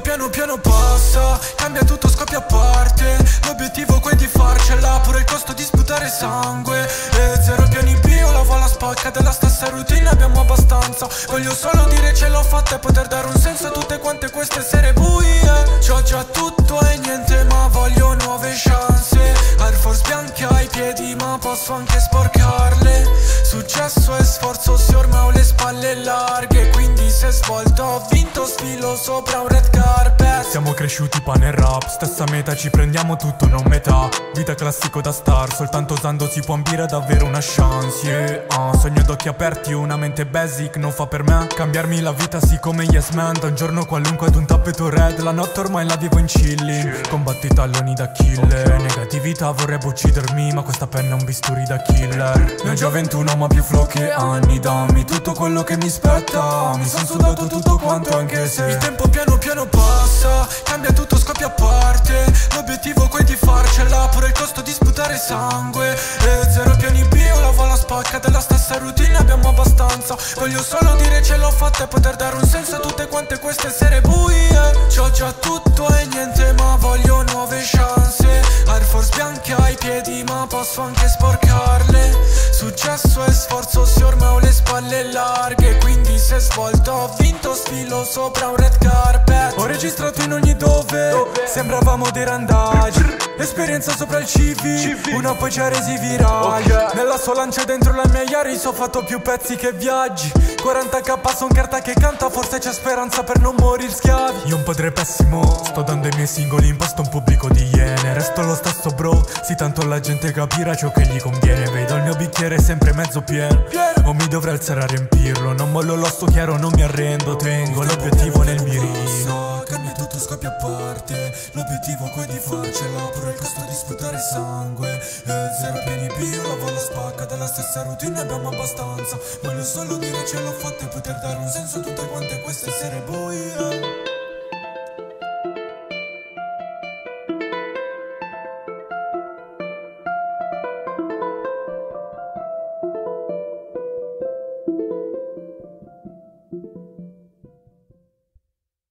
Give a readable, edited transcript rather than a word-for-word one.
piano piano passa, cambia tutto, scoppia a parte. L'obiettivo qua è di farcela, pure il costo di sputare sangue. E zero piani B, io lavo alla spacca della stessa routine, abbiamo abbastanza. Voglio solo dire ce l'ho fatta e poter dare un senso a tutte quante queste sere buie. C'ho già tutto e niente ma voglio nuove chance. Air Force bianche ai piedi ma posso anche sporcarle. Successo e sforzo se ormai ho le spalle larghe, quindi se svolto ho vinto, sfilo sopra un red carpet. Siamo cresciuti pane e rap, stessa meta, ci prendiamo tutto non metà. Vita classico da star, soltanto usando si può ambire davvero una chance, yeah. Sogno d'occhi aperti, una mente basic non fa per me. Cambiarmi la vita sì come Yes Man, da un giorno qualunque ad un tappeto red. La notte ormai la vivo in chilling, combatti i talloni da killer. Negatività vorrebbe uccidermi, ma questa penna è un bisturi da killer. Ne ho già 21 ma più flow che anni, dammi tutto quello che mi spetta. Mi son sudato tutto quanto anche se il tempo piano piano passa, cambia tutto, scoppia a parte. L'obiettivo qua è di farcela, pure il costo di sputare sangue. E zero piani B, io lavo alla spacca della stessa routine, abbiamo abbastanza. Voglio solo dire ce l'ho fatta e poter dare un senso a tutte quante queste sere buie. C'ho già tutto e niente ma voglio nuove chance. Air Force bianche ai piedi ma posso anche sporcarle. Successo e sforzo se ormai ho le spalle larghe, quindi se svolto ho vinto, sfilo sopra un red carpet. Ho registrato in ogni dove sembravamo dei randaggi. Esperienza sopra il CV, uno poi ci ha resi virali. Nella sua lancia dentro la mia Yaris ho fatto più pezzi che viaggi. 40k son carta che canta, forse c'è speranza per non morir schiavi. Io un padre pessimo, sto dando i miei singoli in pasto a un pubblico di iene. Resto lo stesso bro, sì tanto la gente capirà ciò che gli conviene. Vedo il mio bicchiere sempre mezzo pieno, o mi dovrei alzare a riempirlo. Non mollo l'osso chiaro, non mi arrendo, tengo l'obiettivo nel mirino. Cambia tutto, scoppia a parte. L'obiettivo qua è di farcela, pure il costo di sputare sangue. E zero piani B, io lavo alla spacca della stessa routine, abbiamo abbastanza. Voglio solo dire ce l'ho fatta e poter dare un senso a tutte quante queste sere buie.